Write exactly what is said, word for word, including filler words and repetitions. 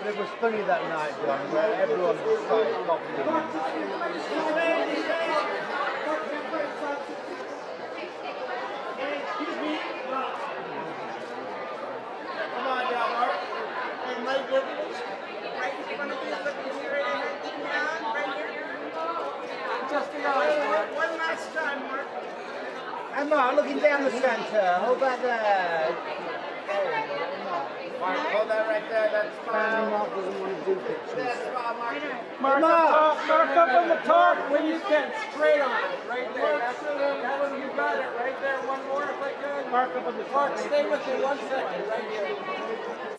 But it was funny that night, John, where everyone just started copying. Excuse me. Come on down, Mark. And my privilege. Right in front of you, looking straight ahead. Right here. Just the eyes, Mark. One last time, Mark. And Mark, looking down the centre. Hold that there. Mark, hold that right there. That's fine. Mark doesn't want to do pictures. That's fine, Mark. Mark, Mark, up, mark up on the top when you can. Straight on. Right there. That's it. That one, you got it. Right there. One more if I could. Mark up on the top. Mark, stay with me one second. Right here.